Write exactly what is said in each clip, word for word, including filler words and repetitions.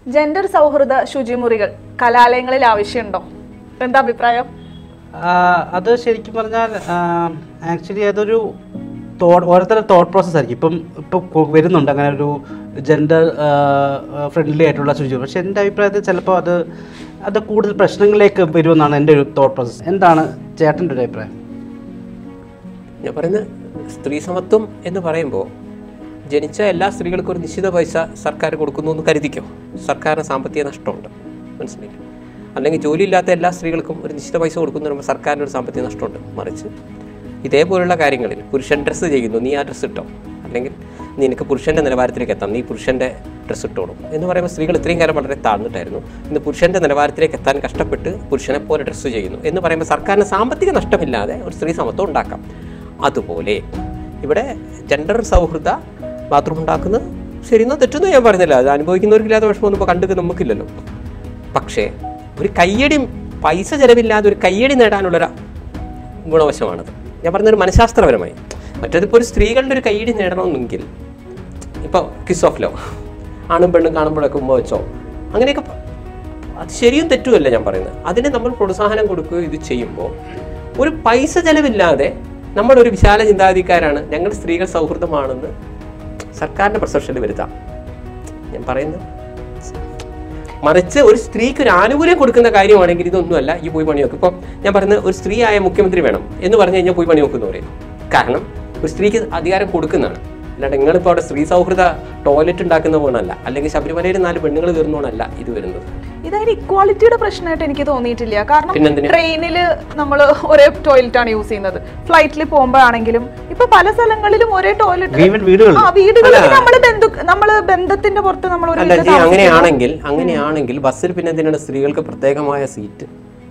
Gender സൗഹൃദ ശുചിമുറികൾ കലാലയങ്ങളിൽ ആവശ്യമുണ്ടോ? എന്താ അഭിപ്രായം? അത് ശരിക്കും പറഞ്ഞാൽ ആക്ച്വലി അതൊരു തോട്ട് ഓരോരുത്തരുടെ തോട്ട് പ്രോസസ് ആയിരിക്കും. ഇപ്പം ഇപ്പോൾ വരുന്നുണ്ട് അങ്ങനെ ഒരു ജെൻഡർ ഫ്രണ്ട്ലി ആയിട്ടുള്ള ശുചിമുറി. പക്ഷെ എൻ്റെ അഭിപ്രായത്തിൽ ചിലപ്പോൾ അത് അത് കൂടുതൽ പ്രശ്നങ്ങളിലേക്ക് വരുമെന്നാണ് എൻ്റെ ഒരു തോട്ട് പ്രോസസ്. എന്താണ് ചേട്ടൻ്റെ ഒരു അഭിപ്രായം? ഞാൻ പറയുന്നത് സ്ത്രീ സമത്വം എന്ന് പറയുമ്പോൾ ജനിച്ച എല്ലാ സ്ത്രീകൾക്കും ഒരു നിശ്ചിത പൈസ സർക്കാർ കൊടുക്കുന്നു എന്ന് കരുതിക്കോ. സർക്കാരിന് സാമ്പത്തിക നഷ്ടമുണ്ട്, മനസ്സിലായില്ല. അല്ലെങ്കിൽ ജോലിയില്ലാത്ത എല്ലാ സ്ത്രീകൾക്കും ഒരു നിശ്ചിത പൈസ കൊടുക്കുന്നു പറയുമ്പോൾ സർക്കാരിന് ഒരു സാമ്പത്തിക നഷ്ടമുണ്ട്. മറിച്ച് ഇതേപോലുള്ള കാര്യങ്ങളിൽ പുരുഷൻ ഡ്രസ്സ് ചെയ്യുന്നു, നീ ആ ഡ്രസ്സ് ഇട്ടോ, അല്ലെങ്കിൽ നിനക്ക് പുരുഷൻ്റെ നിലവാരത്തിലേക്ക് എത്താം, നീ പുരുഷൻ്റെ ഡ്രസ്സ് ഇട്ടോളും എന്ന് പറയുമ്പോൾ സ്ത്രീകൾ ഇത്രയും കാലം വളരെ താഴ്ന്നിട്ടായിരുന്നു. ഇന്ന് പുരുഷൻ്റെ നിലവാരത്തിലേക്ക് എത്താൻ കഷ്ടപ്പെട്ട് പുരുഷനെ പോലെ ഡ്രസ്സ് ചെയ്യുന്നു എന്ന് പറയുമ്പോൾ സർക്കാരിന് സാമ്പത്തിക നഷ്ടമില്ലാതെ ഒരു സ്ത്രീ സമത്വം ഉണ്ടാക്കാം. അതുപോലെ ഇവിടെ ജെൻഡർ സൗഹൃദ ബാത്റൂം ഉണ്ടാക്കുന്നത് ശരിയെന്നോ തെറ്റെന്നോ ഞാൻ പറഞ്ഞില്ല. അത് അനുഭവിക്കുന്നവർക്കില്ലാത്ത വിഷമമൊന്നും ഇപ്പോൾ കണ്ടിട്ട് നമുക്കില്ലല്ലോ. പക്ഷേ ഒരു കയ്യടി, പൈസ ചിലവില്ലാതെ ഒരു കയ്യടി നേടാനുള്ളൊരു ഗുണവശമാണത്. ഞാൻ പറഞ്ഞൊരു മനഃശാസ്ത്രപരമായി. മറ്റേതിപ്പോൾ ഒരു സ്ത്രീകളുടെ ഒരു കയ്യടി നേടണമെന്നെങ്കിൽ ഇപ്പോൾ കിസ് ഓഫ് ലവ്, ആണും പെണ്ണും കാണുമ്പോഴൊക്കെ ഉമ്മ വെച്ചോ, അങ്ങനെയൊക്കെ അത് ശരിയും തെറ്റുമല്ല ഞാൻ പറയുന്നത്. അതിന് നമ്മൾ പ്രോത്സാഹനം കൊടുക്കുകയോ ഇത് ചെയ്യുമ്പോൾ ഒരു പൈസ ചിലവില്ലാതെ നമ്മളൊരു വിശാല ചിന്താഗതിക്കാരാണ്, ഞങ്ങൾ സ്ത്രീകൾ സൗഹൃദമാണെന്ന് സർക്കാരിൻ്റെ പെർസെപ്ഷനിൽ വരുത്താം ഞാൻ പറയുന്നത്. മറിച്ച് ഒരു സ്ത്രീക്ക് ഒരു ആനുകൂല്യം കൊടുക്കുന്ന കാര്യമാണെങ്കിൽ ഇതൊന്നുമല്ല, ഈ പോയി പണി നോക്കും. ഇപ്പം ഞാൻ പറയുന്നത് ഒരു സ്ത്രീ ആയ മുഖ്യമന്ത്രി വേണം എന്ന് പറഞ്ഞു കഴിഞ്ഞാൽ പോയി പണി നോക്കുന്നു പറയും. കാരണം ഒരു സ്ത്രീക്ക് അധികാരം കൊടുക്കുന്നതാണ്. അല്ലാണ്ട് നിങ്ങളിപ്പോൾ അവിടെ സ്ത്രീ സൗഹൃദ ടോയ്ലറ്റ് ഉണ്ടാക്കുന്ന പോകണമല്ല, അല്ലെങ്കിൽ ശബരിമലയിൽ നാല് പെണ്ണുങ്ങൾ കയറുന്നോണല്ല ഇത് വരുന്നത്. ഇതായത് ഇക്വാലിറ്റിയുടെ പ്രശ്നമായിട്ട് എനിക്ക് തോന്നിയിട്ടില്ല. കാരണം ട്രെയിനിൽ നമ്മൾ ഒരേ ടോയ്ലറ്റ് ആണ് യൂസ് ചെയ്യുന്നത്, ഫ്ലൈറ്റിൽ പോകുമ്പോഴാണെങ്കിലും ഇപ്പൊ പല സ്ഥലങ്ങളിലും ഒരേ ടോയ്ലറ്റ്. വീടുകളിൽ നമ്മള് ബന്ധു നമ്മള് ബന്ധത്തിന്റെ പുറത്ത് നമ്മൾ അങ്ങനെയാണെങ്കിൽ അങ്ങനെയാണെങ്കിൽ ബസ്സിൽ പിന്നെ എന്തിനാണ് സ്ത്രീകൾക്ക് പ്രത്യേകമായ സീറ്റ്?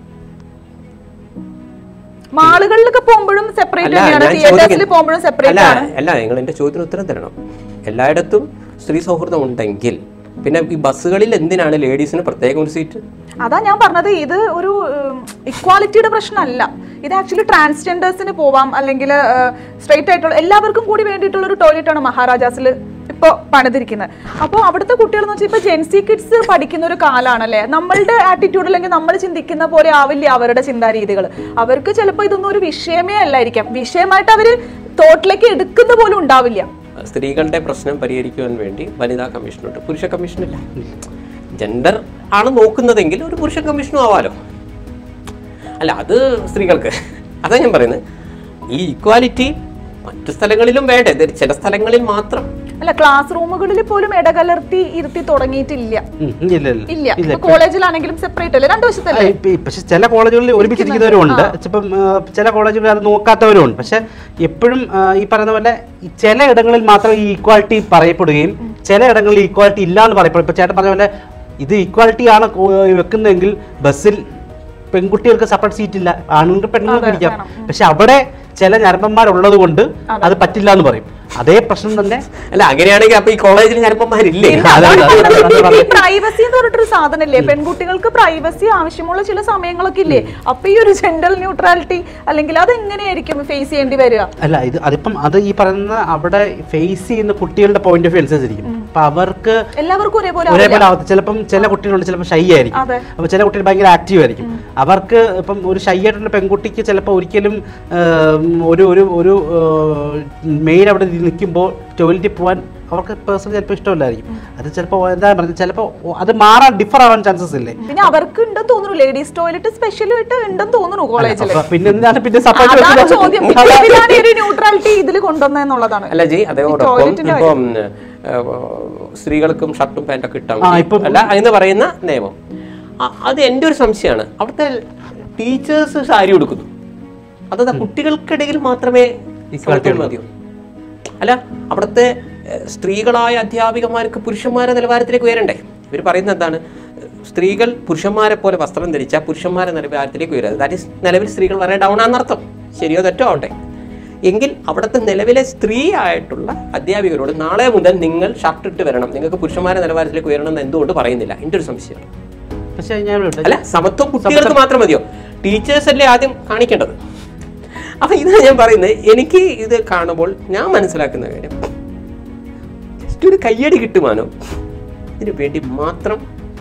മാളുകളിലൊക്കെ പോകുമ്പോഴും സെപ്പറേറ്റ് തന്നെയാണ്, തിയേറ്റേഴ്സിൽ പോകുമ്പോഴും സെപ്പറേറ്റ് ആണ്. അല്ല, നിങ്ങൾ എന്റെ ചോദ്യത്തിന് ഉത്തരം തരണം. എല്ലായിടത്തും സ്ത്രീ സൗഹൃദം ഉണ്ടെങ്കിൽ പിന്നെ ഈ ബസ്സുകളിൽ എന്തിനാണ് ലേഡീസിന് പ്രത്യേകം ഒരു സീറ്റ്? അതാ ഞാൻ പറഞ്ഞത്, ഇത് ഒരു ഇക്വാലിറ്റിയുടെ പ്രശ്നമല്ല. ഇത് ആക്ച്വലി ട്രാൻസ്ജെൻഡേഴ്സിന് പോവാം, അല്ലെങ്കിൽ സ്ട്രെയിറ്റ് ആയിട്ടുള്ള എല്ലാവർക്കും കൂടി വേണ്ടിയിട്ടുള്ള ഒരു ടോയ്ലറ്റ് ആണ് മഹാരാജാസിൽ ഇപ്പൊ പണിതിരിക്കുന്നത്. അപ്പോൾ അവിടുത്തെ കുട്ടികൾ എന്ന് വെച്ചാൽ ഇപ്പൊ ജെൻസി കിഡ്സ് പഠിക്കുന്ന ഒരു കാലാണല്ലേ. നമ്മളുടെ ആറ്റിറ്റ്യൂഡ് അല്ലെങ്കിൽ നമ്മൾ ചിന്തിക്കുന്ന പോലെ ആവില്ല അവരുടെ ചിന്താരീതികൾ. അവർക്ക് ചിലപ്പോൾ ഇതൊന്നും ഒരു വിഷയമേ അല്ലായിരിക്കാം, വിഷയമായിട്ട് അവര് തോട്ടിലേക്ക് എടുക്കുന്ന പോലും ഉണ്ടാവില്ല. സ്ത്രീകളുടെ പ്രശ്നം പരിഹരിക്കുവാൻ വേണ്ടി വനിതാ കമ്മീഷനുണ്ട്, പുരുഷ കമ്മീഷനില്ല. ജെൻഡർ ആണ് നോക്കുന്നതെങ്കിൽ ഒരു പുരുഷ കമ്മീഷനും ആവാലോ. അല്ല, അത് സ്ത്രീകൾക്ക്. അതാ ഞാൻ പറയുന്നത്, ഈ ഇക്വാലിറ്റി മറ്റു സ്ഥലങ്ങളിലും വേണ്ടേ, ചില സ്ഥലങ്ങളിൽ മാത്രം. അല്ല, ക്ലാസ് റൂമുകളിൽ പോലും ഇടകലർത്തി ഇരുത്തി തുടങ്ങിയിട്ടില്ല. ഇല്ല, കോളേജിലാണെങ്കിലും സെപ്പറേറ്റ് അല്ലേ, രണ്ടു വശത്തല്ലേ. പക്ഷെ ചില കോളേജുകളിൽ ഒരുമിച്ചിരിക്കുന്നവരുണ്ട്, ഇപ്പം ചില കോളേജുകളിൽ അത് നോക്കാത്തവരുണ്ട്. പക്ഷെ എപ്പോഴും ഈ പറയുന്ന പോലെ ചില ഇടങ്ങളിൽ മാത്രം ഈ ഈക്വാലിറ്റി പറയപ്പെടുകയും ചില ഇടങ്ങളിൽ ഈക്വാലിറ്റി ഇല്ല എന്ന് പറയപ്പെടും. ഇപ്പൊ ചേട്ടൻ പറഞ്ഞ പോലെ ഇത് ഈക്വാലിറ്റി ആണ് വെക്കുന്നതെങ്കിൽ ബസ്സിൽ പെൺകുട്ടികൾക്ക് സെപ്പറേറ്റ് സീറ്റ് ഇല്ല, ആണുങ്ങൾക്ക് പെണ്ണുങ്ങൾക്ക് ഇരിക്കാം. പക്ഷെ അവിടെ ചില ഞരമ്പന്മാരുള്ളത് കൊണ്ട് അത് പറ്റില്ല എന്ന് പറയും. അതേ പ്രശ്നം തന്നെ. അല്ല, അങ്ങനെയാണെങ്കിൽ അപ്പൊ ഈ കോളേജിൽ ഞരമ്പന്മാരില്ലേ? പ്രൈവസി എന്ന് പറഞ്ഞിട്ടൊരു സാധനല്ലേ, പെൺകുട്ടികൾക്ക് പ്രൈവസി ആവശ്യമുള്ള ചില സമയങ്ങളൊക്കെ ഇല്ലേ. അപ്പൊ ഈ ഒരു ജെൻഡർ ന്യൂട്രാലിറ്റി അല്ലെങ്കിൽ അതെങ്ങനെയായിരിക്കും ഫേസ് ചെയ്യേണ്ടി വരിക? അല്ല, ഇത് അതിപ്പം അത് ഈ പറയുന്ന അവിടെ ഫേസ് ചെയ്യുന്ന കുട്ടികളുടെ പോയിന്റ് ഓഫ് വ്യൂ അനുസരിച്ചിരിക്കും. അപ്പൊ അവർക്ക് എല്ലാവർക്കും ഒരേപോലെ ഒരേപോലെ ആവത്തില്ല. ചിലപ്പം ചില കുട്ടികളുണ്ട് ചിലപ്പോൾ ഷൈ ആയിരിക്കും, അപ്പൊ ചില കുട്ടികൾ ഭയങ്കര ആക്റ്റീവ് ആയിരിക്കും. അവർക്ക് ഇപ്പം ഒരു ഷൈ ആയിട്ടുള്ള പെൺകുട്ടിക്ക് ചിലപ്പോൾ ഒരിക്കലും ഒരു ഒരു ഒരു മെയിൻ അവിടെ നിൽക്കുമ്പോൾ ടോയ്ലറ്റിൽ പോകാൻ അവർക്ക് പേഴ്സണലി ചിലപ്പോൾ ഇഷ്ടമില്ലായിരിക്കും. അത് ചിലപ്പോൾ എന്താ പറയുക, ചിലപ്പോൾ അത് മാറാൻ ഡിഫർ ആവാൻ ചാൻസസ് ഇല്ലേ. പിന്നെ അവർക്ക് ഉണ്ടെന്ന് തോന്നുന്നു, ലേഡീസ് ടോയ്ലറ്റ് സ്പെഷ്യൽ ആയിട്ട് ഉണ്ടെന്ന് തോന്നുന്നു കോളേജിൽ. പിന്നെ എന്താണ് പിന്നെ ന്യൂട്രാലിറ്റി ഇതിൽ കൊണ്ടുവന്നുള്ളതാണ്. അല്ല ജി, അതോടൊപ്പം ഇപ്പം സ്ത്രീകൾക്കും ഷർട്ടും പാൻറ്റൊക്കെ ഇട്ടാൽ അല്ല എന്ന് പറയുന്ന നിയമം, അത് എൻ്റെ ഒരു സംശയമാണ്. അവിടുത്തെ ടീച്ചേഴ്സ് സാരി കൊടുക്കുന്നു, അത് കുട്ടികൾക്കിടയിൽ മാത്രമേ മതിയോ? അല്ല, അവിടുത്തെ സ്ത്രീകളായ അധ്യാപികമാർക്ക് പുരുഷന്മാരെ നിലവാരത്തിലേക്ക് ഉയരണ്ടേ? ഇവർ പറയുന്നത് എന്താണ്, സ്ത്രീകൾ പുരുഷന്മാരെ പോലെ വസ്ത്രം ധരിച്ചാൽ പുരുഷന്മാരെ നിലവാരത്തിലേക്ക് ഉയരുന്നത്. ദാറ്റ് ഈസ് നിലവിൽ സ്ത്രീകൾ വളരെ ഡൗൺ ആണെന്നർത്ഥം. ശരിയോ തെറ്റോ ആവട്ടെ. എങ്കിൽ അവിടുത്തെ നിലവിലെ സ്ത്രീ ആയിട്ടുള്ള അധ്യാപികരോട് നാളെ മുതൽ നിങ്ങൾ ഷർട്ട് ഇട്ട് വരണം, നിങ്ങൾക്ക് പുരുഷന്മാരെ നിലവാരത്തിലേക്ക് ഉയരണം എന്ന് എന്തുകൊണ്ട് പറയുന്നില്ല? എൻ്റെ ഒരു സംശയമാണ്. പക്ഷേ അല്ല, സമത്വം കുട്ടികൾക്ക് മാത്രം മതിയോ? ടീച്ചേഴ്സ് അല്ലേ ആദ്യം കാണിക്കേണ്ടത്. അപ്പം ഇതാണ് ഞാൻ പറയുന്നത്. എനിക്ക് ഇത് കാണുമ്പോൾ ഞാൻ മനസ്സിലാക്കുന്ന കാര്യം, ജസ്റ്റ് ഒരു കയ്യടി കിട്ടുവാനോ ഇതിനു വേണ്ടി മാത്രം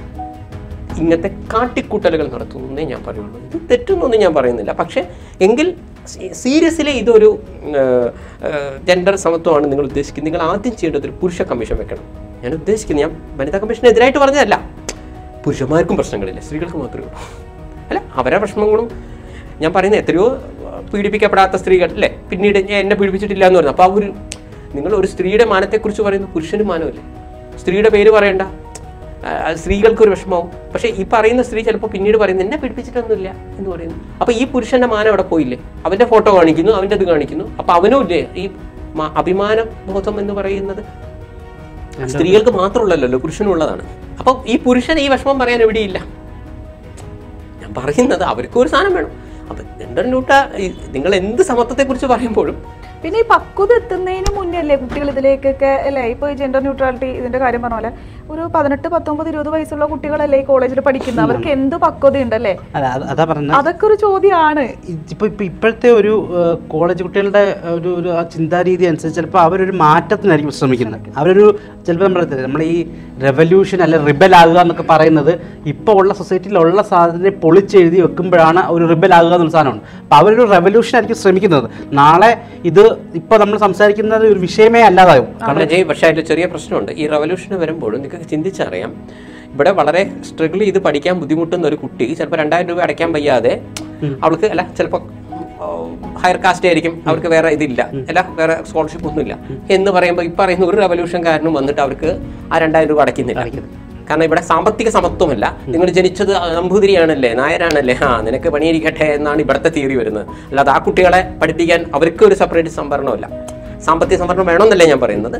ഇങ്ങനത്തെ കാട്ടിക്കൂട്ടലുകൾ നടത്തുന്നേ ഞാൻ പറയുള്ളൂ. ഇത് തെറ്റൊന്നും ഞാൻ പറയുന്നില്ല. പക്ഷേ എങ്കിൽ സീരിയസ്ലി ഇതൊരു ജെൻഡർ സമത്വമാണ് നിങ്ങൾ ഉദ്ദേശിക്കുന്നത്, നിങ്ങൾ ആദ്യം ചെയ്യേണ്ടത് ഒരു പുരുഷ കമ്മീഷൻ വെക്കണം. ഞാൻ ഉദ്ദേശിക്കുന്നത്, ഞാൻ വനിതാ കമ്മീഷനെതിരായിട്ട് പറഞ്ഞതല്ല. പുരുഷന്മാർക്കും പ്രശ്നങ്ങളില്ല, സ്ത്രീകൾക്ക് മാത്രമേ ഉള്ളൂ. അല്ല, അവരുടെ പ്രശ്നങ്ങളും ഞാൻ പറയുന്നത്, എത്രയോ പീഡിപ്പിക്കപ്പെടാത്ത സ്ത്രീകൾ അല്ലേ പിന്നീട് എന്നെ പീഡിപ്പിച്ചിട്ടില്ല എന്ന് പറഞ്ഞു. അപ്പോൾ ആ ഒരു നിങ്ങൾ ഒരു സ്ത്രീയുടെ മാനത്തെക്കുറിച്ച് പറയുന്നു, പുരുഷന് മാനമില്ലേ? സ്ത്രീയുടെ പേര് പറയണ്ട, സ്ത്രീകൾക്കൊരു വിഷമമാവും. പക്ഷേ ഈ പറയുന്ന സ്ത്രീ ചിലപ്പോൾ പിന്നീട് പറയുന്നത് എന്നെ പീഡിപ്പിച്ചിട്ടൊന്നുമില്ല എന്ന് പറയുന്നു. അപ്പോൾ ഈ പുരുഷന്റെ മാനം അവിടെ പോയില്ലേ? അവന്റെ ഫോട്ടോ കാണിക്കുന്നു, അവൻ്റെ അത് കാണിക്കുന്നു. അപ്പോൾ അവനും ഇല്ലേ ഈ അഭിമാന ബോധം എന്ന് പറയുന്നത്? സ്ത്രീകൾക്ക് മാത്രമുള്ളല്ലോ, പുരുഷനും ഉള്ളതാണ്. അപ്പോൾ ഈ പുരുഷൻ ഈ വിഷമം പറയാൻ എവിടെയില്ല. ഞാൻ പറയുന്നത് അവർക്കും ഒരു സാധനം വേണം. അപ്പം ജെൻഡർ ന്യൂട്രൽ, നിങ്ങൾ എന്ത് സമത്വത്തെക്കുറിച്ച് പറയുമ്പോഴും പിന്നെ ഈ പക്വത എത്തുന്നതിന് മുന്നേ അല്ലേ കുട്ടികൾ ഇതിലേക്കൊക്കെ അല്ലേ? ഇപ്പോൾ ഈ ജെൻഡർ ന്യൂട്രാലിറ്റി ഇതിന്റെ കാര്യം പറഞ്ഞ പോലെ ഒരു പതിനെട്ട് പത്തൊമ്പത് ഇരുപത് വയസ്സുള്ള കുട്ടികളല്ലേ ഈ കോളേജിൽ പഠിക്കുന്നത്, അവർക്ക് എന്ത് പക്വത ഉണ്ടല്ലേ? അതാ പറഞ്ഞത്, അതൊക്കെ ഒരു ചോദ്യമാണ്. ഇപ്പൊ ഇപ്പൊ ഇപ്പോഴത്തെ ഒരു കോളേജ് കുട്ടികളുടെ ഒരു ഒരു ചിന്താരീതി അനുസരിച്ച് ചിലപ്പോൾ അവരൊരു മാറ്റത്തിനായിരിക്കും ശ്രമിക്കുന്നത്. അവരൊരു ചിലപ്പോൾ നമ്മൾ നമ്മൾ ഈ റെവല്യൂഷൻ അല്ലെ റിബൽ ആകുക എന്നൊക്കെ പറയുന്നത് ഇപ്പോൾ ഉള്ള സൊസൈറ്റിയിലുള്ള സാധനത്തെ പൊളിച്ചെഴുതി വെക്കുമ്പോഴാണ് ഒരു റിബൽ ആകുക എന്നുള്ള സാധനമാണ്. അപ്പോൾ അവരൊരു റെവല്യൂഷൻ ആയിരിക്കും ശ്രമിക്കുന്നത്. നാളെ ഇത് ഇപ്പോൾ നമ്മൾ സംസാരിക്കുന്നത് ഒരു വിഷയമേ അല്ലാതാവും. പക്ഷേ അതിൽ ചെറിയ പ്രശ്നമുണ്ട്. ഈ റെവല്യൂഷന് വരുമ്പോഴും നിങ്ങൾക്ക് ചിന്തിച്ചറിയാം, ഇവിടെ വളരെ സ്ട്രഗിൾ ചെയ്ത് പഠിക്കാൻ ബുദ്ധിമുട്ടുന്ന ഒരു കുട്ടി ചിലപ്പോൾ രണ്ടായിരം രൂപ അടയ്ക്കാൻ വയ്യാതെ, അവൾക്ക് അല്ല ചിലപ്പോൾ ഹയർ കാസ്റ്റ് ആയിരിക്കും, അവർക്ക് വേറെ ഇതില്ല, അല്ല വേറെ സ്കോളർഷിപ്പ് ഒന്നുമില്ല എന്ന് പറയുമ്പോൾ ഈ പറയുന്ന ഒരു റെവല്യൂഷൻ കാരണം വന്നിട്ട് അവർക്ക് ആ രണ്ടായിരം രൂപ അടയ്ക്കുന്നില്ല. കാരണം ഇവിടെ സാമ്പത്തിക സമത്വമല്ല. നിങ്ങൾ ജനിച്ചത് നമ്പൂതിരിയാണല്ലേ, നായരാണല്ലേ, ആ നിനക്ക് പണിയിരിക്കട്ടെ എന്നാണ് ഇവിടുത്തെ തിയറി വരുന്നത്. അല്ലാതെ ആ കുട്ടികളെ പഠിപ്പിക്കാൻ അവർക്ക് ഒരു സെപ്പറേറ്റ് സംവരണമല്ല. സാമ്പത്തിക സംവരണം വേണമെന്നല്ലേ ഞാൻ പറയുന്നത്.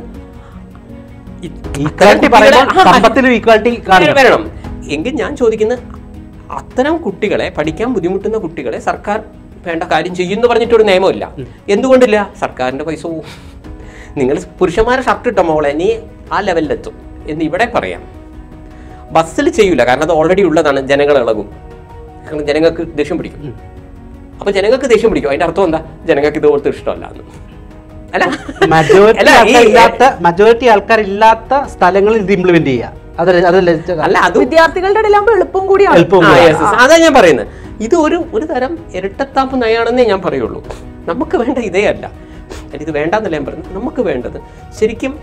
വരണം എങ്കിൽ ഞാൻ ചോദിക്കുന്നത്, അത്തരം കുട്ടികളെ, പഠിക്കാൻ ബുദ്ധിമുട്ടുന്ന കുട്ടികളെ സർക്കാർ വേണ്ട കാര്യം ചെയ്യുമെന്ന് പറഞ്ഞിട്ടൊരു നിയമമില്ല. എന്തുകൊണ്ടില്ല? സർക്കാരിന്റെ പൈസ പോവും. നിങ്ങൾ പുരുഷന്മാരെ ഷർട്ട് ഇട്ട മോളെ നീ ആ ലെവലിലെത്തും എന്ന് ഇവിടെ പറയാം. ബസ്സിൽ ചെയ്യൂല, കാരണം അത് ഓൾറെഡി ഉള്ളതാണ്. ജനങ്ങൾ ഇളകും, കാരണം ജനങ്ങൾക്ക് ദേഷ്യം പിടിക്കും. അപ്പൊ ജനങ്ങൾക്ക് ദേഷ്യം പിടിക്കും, അതിന്റെ അർത്ഥം എന്താ? ജനങ്ങൾക്ക് ഇതുപോലത്തെ ഇഷ്ടമല്ല എന്ന്. അല്ല, മജോറിറ്റി ആൾക്കാരില്ലാത്ത സ്ഥലങ്ങളിൽ ഇത് ഇംപ്ലിമെന്റ് ചെയ്യുക. അല്ല, അത് വിദ്യാർത്ഥികളുടെ ഇടയിലാകുമ്പോൾ എളുപ്പം കൂടിയാണ്. അതാ ഞാൻ പറയുന്നത്. ഇത് ഒരു ഒരു തരം ഇരട്ടത്താപ്പ് നയാണെന്നേ ഞാൻ പറയുള്ളൂ. നമുക്ക് വേണ്ട ഇതേ അല്ല, ഇത് വേണ്ടെന്നല്ല ഞാൻ പറയുന്നത്. നമുക്ക് വേണ്ടത് ശരിക്കും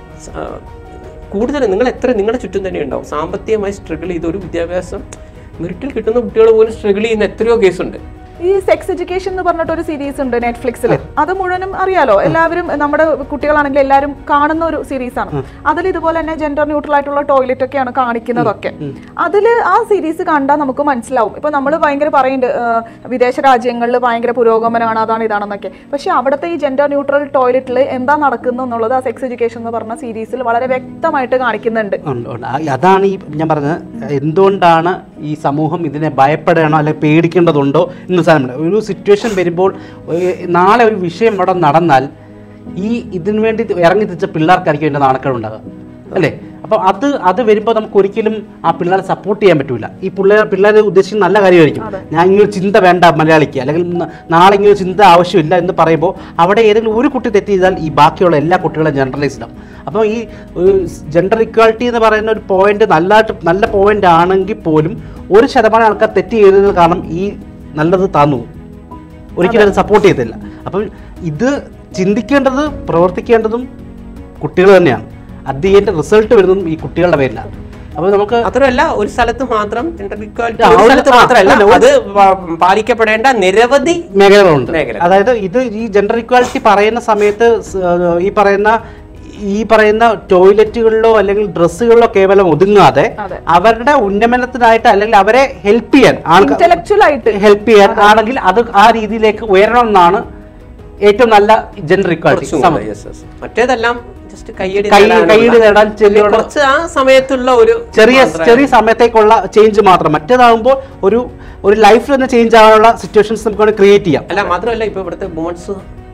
കൂടുതൽ നിങ്ങൾ എത്ര നിങ്ങളുടെ ചുറ്റും തന്നെ ഉണ്ടാവും സാമ്പത്തികമായി സ്ട്രഗിൾ ചെയ്ത് ഒരു വിദ്യാഭ്യാസം മെറിറ്റിൽ കിട്ടുന്ന കുട്ടികൾ പോലും സ്ട്രഗിൾ ചെയ്യുന്ന എത്രയോ കേസുണ്ട്. ഈ സെക്സ് എഡ്യൂക്കേഷൻ എന്ന് പറഞ്ഞിട്ട് ഒരു സീരീസ് ഉണ്ട് നെറ്റ്ഫ്ലിക്സിൽ. അത് മുഴുവനും അറിയാലോ, എല്ലാവരും നമ്മുടെ കുട്ടികളാണെങ്കിൽ എല്ലാവരും കാണുന്ന ഒരു സീരീസ് ആണ്. അതിൽ ഇതുപോലെ തന്നെ ജെൻഡർ ന്യൂട്രൽ ആയിട്ടുള്ള ടോയ്ലറ്റ് ഒക്കെയാണ് കാണിക്കുന്നതൊക്കെ. അതിൽ ആ സീരീസ് കണ്ടാൽ നമുക്ക് മനസ്സിലാവും. ഇപ്പൊ നമ്മൾ ഭയങ്കര പറയുന്നുണ്ട് വിദേശ രാജ്യങ്ങളിൽ ഭയങ്കര പുരോഗമനമാണ്, അതാണ് ഇതാണെന്നൊക്കെ. പക്ഷെ അവിടുത്തെ ഈ ജെൻഡർ ന്യൂട്രൽ ടോയ്ലറ്റിൽ എന്താ നടക്കുന്നത് എന്നുള്ളത് ആ സെക്സ് എഡ്യൂക്കേഷൻ എന്ന് പറഞ്ഞ സീരീസിൽ വളരെ വ്യക്തമായിട്ട് കാണിക്കുന്നുണ്ട്. അതാണ് ഈ ഞാൻ പറഞ്ഞത്, എന്തുകൊണ്ടാണ് ഈ സമൂഹം ഇതിനെ ഭയപ്പെടണോ അല്ലെങ്കിൽ പേടിക്കേണ്ടതുണ്ടോ എന്ന് ഒരു സിറ്റുവേഷൻ വരുമ്പോൾ നാളെ ഒരു വിഷയം അവിടെ നടന്നാൽ ഈ ഇതിനു വേണ്ടി ഇറങ്ങി തിരിച്ച പിള്ളേർക്കായിരിക്കും എൻ്റെ നാണക്കേടുണ്ടാകുക അല്ലേ? അപ്പോൾ അത് അത് വരുമ്പോൾ നമുക്ക് ഒരിക്കലും ആ പിള്ളേരെ സപ്പോർട്ട് ചെയ്യാൻ പറ്റില്ല. ഈ പിള്ളേർ പിള്ളേർ ഉദ്ദേശിക്കുന്ന നല്ല കാര്യമായിരിക്കും, ഞാൻ ഇങ്ങനൊരു ചിന്ത വേണ്ട മലയാളിക്ക്, അല്ലെങ്കിൽ നാളെ ഇങ്ങനൊരു ചിന്ത ആവശ്യമില്ല എന്ന് പറയുമ്പോൾ അവിടെ ഏതെങ്കിലും ഒരു കുട്ടി തെറ്റ് ചെയ്താൽ ഈ ബാക്കിയുള്ള എല്ലാ കുട്ടികളും ജനറലൈസ്ഡാവും. അപ്പോൾ ഈ ജെൻഡർ ഇക്വാലിറ്റി എന്ന് പറയുന്ന ഒരു പോയിന്റ് നല്ലതായിട്ട് നല്ല പോയിന്റ് ആണെങ്കിൽ പോലും ഒരു ശതമാനം ആൾക്കാർ തെറ്റ് ചെയ്തത് കാരണം ഈ നല്ലത് താന്നു ഒരിക്കലും അത് സപ്പോർട്ട് ചെയ്തില്ല. അപ്പം ഇത് ചിന്തിക്കേണ്ടത് പ്രവർത്തിക്കേണ്ടതും കുട്ടികൾ തന്നെയാണ്. അത് ഇതിന്റെ റിസൾട്ട് വരുന്നതും ഈ കുട്ടികളുടെ പേരിലാണ്. അപ്പൊ നമുക്ക് മാത്രമല്ല ഒരു സ്ഥലത്ത് മാത്രം മാത്രമല്ല അത് പാലിക്കപ്പെടേണ്ട നിരവധി മേഖലകളുണ്ട്. അതായത് ഇത് ഈ ജെൻഡർ ഇക്വാലിറ്റി പറയുന്ന സമയത്ത് ഈ പറയുന്ന ഈ പറയുന്ന ടോയ്ലറ്റുകളിലോ അല്ലെങ്കിൽ ഡ്രസ്സുകളിലോ കേവലം ഒതുങ്ങാതെ അവരുടെ ഉന്നമനത്തിനായിട്ട് അല്ലെങ്കിൽ അവരെ ഹെൽപ്പ് ചെയ്യാൻ ഇന്റലക്ച്വലായിട്ട് ഹെൽപ്പ് ചെയ്യാൻ ആണെങ്കിൽ അത് ആ രീതിയിലേക്ക് ഉയരണം എന്നാണ് ഏറ്റവും നല്ല ജെൻഡർ ഇക്വാലിറ്റി. മറ്റേതെല്ലാം കൈയ്യടി നേടാൻ ആ സമയത്തുള്ള ഒരു ചെറിയ ചെറിയ സമയത്തേക്കുള്ള ചേഞ്ച് മാത്രം. മറ്റേതാകുമ്പോൾ ഒരു ഒരു ലൈഫിൽ തന്നെ ചേഞ്ച് ആവാനുള്ള സിറ്റുവേഷൻസ് നമുക്ക് ക്രിയേറ്റ് ചെയ്യാം. അല്ല മാത്രമല്ല ഇപ്പൊ ഇവിടുത്തെ വുമൺസ്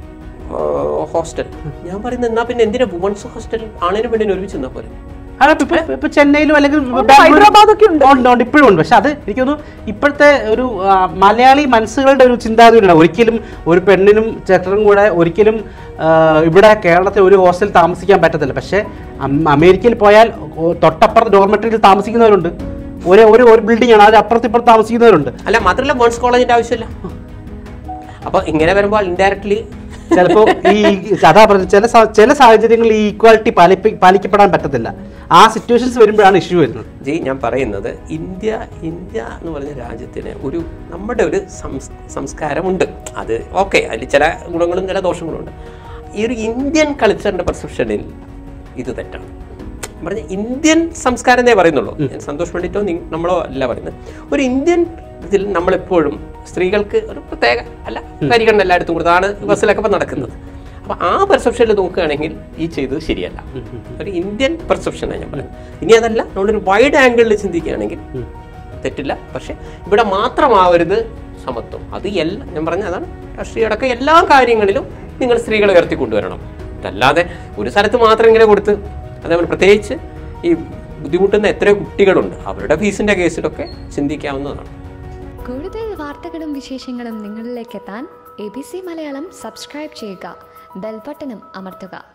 ഹോസ്റ്റൽ ഞാൻ പറയുന്നത് എന്നാ പിന്നെ എന്തിനാ വുമൺസ് ഹോസ്റ്റൽ ആണിനും പെണ്ണിനും ഒരുമിച്ച് നിന്നാ പോലെ? ഇപ്പൊ ചെന്നൈയിലും അല്ലെങ്കിൽ ഹൈദരാബാദൊക്കെ ഉണ്ട്, ഇപ്പോഴും ഉണ്ട്. പക്ഷെ അത് എനിക്കൊന്ന് ഇപ്പോഴത്തെ ഒരു മലയാളി മനസ്സുകളുടെ ഒരു ചിന്താഗതിയുണ്ട്. ഒരിക്കലും ഒരു പെണ്ണിനും ചേട്ടനും കൂടെ ഒരിക്കലും ഇവിടെ കേരളത്തിൽ ഒരു ഹോസ്റ്റലിൽ താമസിക്കാൻ പറ്റത്തില്ല. പക്ഷെ അമേരിക്കയിൽ പോയാൽ തൊട്ടപ്പുറത്ത് ഡോർമെട്രിയിൽ താമസിക്കുന്നവരുണ്ട്. ഒരേ ഒരു ഒരു ബിൽഡിംഗ് ആണ്, അതിന് അപ്പുറത്ത് ഇപ്പുറത്ത് താമസിക്കുന്നവരുണ്ട്. അല്ല മാത്രമല്ല വുമൻസ് കോളേജിന്റെ ആവശ്യമില്ല. അപ്പൊ ഇങ്ങനെ വരുമ്പോൾ ഇൻഡയറക്ട്ലി ചിലപ്പോൾ ഈ അതാ പറഞ്ഞത് ചില ചില സാഹചര്യങ്ങളിൽ ഈ ഈക്വാലിറ്റി പാലിപ്പി പാലിക്കപ്പെടാൻ പറ്റത്തില്ല. ആ സിറ്റുവേഷൻസ് വരുമ്പോഴാണ് ഇഷ്യൂ വരുന്നത്. ജി ഞാൻ പറയുന്നത് ഇന്ത്യ ഇന്ത്യ എന്ന് പറഞ്ഞ രാജ്യത്തിന് ഒരു നമ്മുടെ ഒരു സംസ്കാരമുണ്ട്. അത് ഓക്കെ, അതിൽ ചില ഗുണങ്ങളും ചില ദോഷങ്ങളും ഉണ്ട്. ഈ ഒരു ഇന്ത്യൻ കൾച്ചറിന്റെ പെർസെപ്ഷനിൽ ഇത് തെറ്റാണ്. പറഞ്ഞ ഇന്ത്യൻ സംസ്കാരം എന്നേ പറയുന്നുള്ളൂ. സന്തോഷ് പണ്ഡിറ്റോ നമ്മളോ അല്ല പറയുന്നത്. ഒരു ഇന്ത്യൻ ഇതിൽ നമ്മളെപ്പോഴും സ്ത്രീകൾക്ക് ഒരു പ്രത്യേക അല്ല പരിഗണന എല്ലായിടത്തും കൊടുത്താണ് ബസ്സിലൊക്കെ ഇപ്പം നടക്കുന്നത്. അപ്പം ആ പെർസെപ്ഷനിൽ നോക്കുകയാണെങ്കിൽ ഈ ചെയ്തത് ശരിയല്ല. ഒരു ഇന്ത്യൻ പെർസെപ്ഷനാണ് ഞാൻ പറയുന്നത്. ഇനി അതല്ല, നമ്മളൊരു വൈഡ് ആംഗിളിൽ ചിന്തിക്കുകയാണെങ്കിൽ തെറ്റില്ല. പക്ഷെ ഇവിടെ മാത്രമാവരുത് സമത്വം. അത് എല്ലാ ഞാൻ പറഞ്ഞ അതാണ് രാഷ്ട്രീയ അടക്കം എല്ലാ കാര്യങ്ങളിലും നിങ്ങൾ സ്ത്രീകളെ ഉയർത്തിക്കൊണ്ടുവരണം. അതല്ലാതെ ഒരു സ്ഥലത്ത് മാത്രം ഇങ്ങനെ കൊടുത്ത് അതേപോലെ പ്രത്യേകിച്ച് ഈ ബുദ്ധിമുട്ടുന്ന എത്രയോ കുട്ടികളുണ്ട്, അവരുടെ ഫീസിന്റെ കേസിലൊക്കെ ചിന്തിക്കാവുന്നതാണ്. കൂടുതൽ വാർത്തകളും വിശേഷങ്ങളും നിങ്ങളിലേക്ക് എത്താൻ A B C Malayalam subscribe ചെയ്യുക, ബെൽ ബട്ടണും അമർത്തുക.